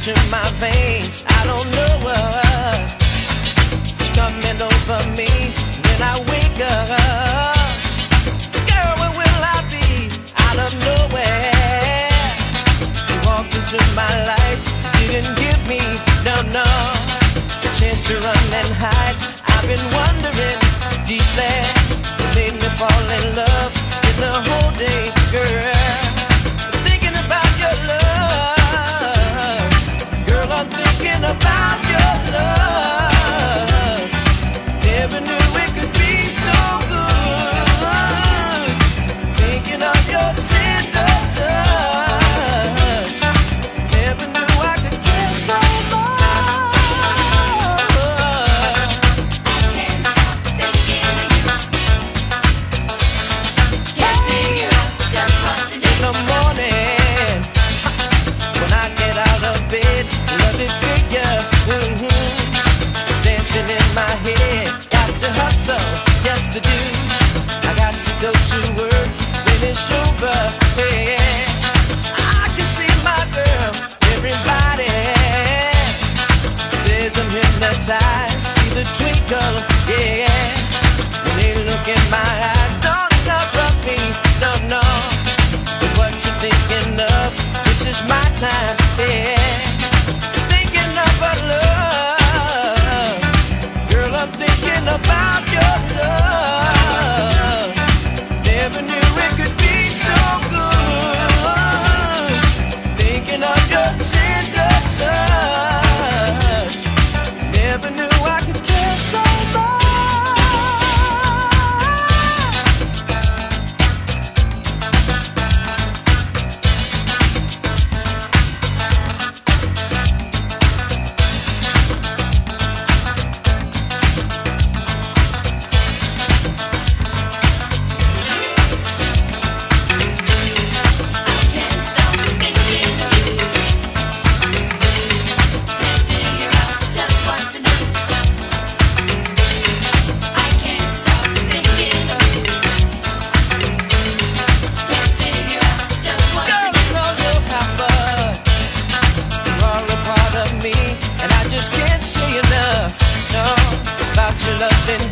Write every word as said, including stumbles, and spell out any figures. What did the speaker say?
to my veins. I don't know what's coming over me when I wake up. Girl, where will I be? Out of nowhere, you walked into my life, didn't give me, no, no, a chance to run and hide. I've been wondering deeply, you made me fall in love, spend the whole day, girl, thinking about your love. Girl, I'm thinking about your love. Never knew it could be so good. Thinking of your tender touch. Never knew I could care so much. I can't stop thinking of you. Can't figure out just what to do. In the morning, when I get out of bed, lovely figure, mm-hmm, it's dancing in my head. Got to hustle, yes I do. I got to go to work when it's over. Hey, I can see my girl, everybody says I'm hypnotized. See the twinkle, yeah, when they look in my eyes. Don't interrupt me, no, no, but what you thinking of? This is my time, yeah. Thinking of our love. Girl, I'm thinking about your love. Never knew it could be so good. Thinking of your tender touch. Never knew I could care so much. Can't stop thinking of you. Can't figure out just what to do. I can't stop thinking of you. Can't figure out just what to Girl, do. I know you'll happen. You are a part of me, and I just can't say enough, no, about your loving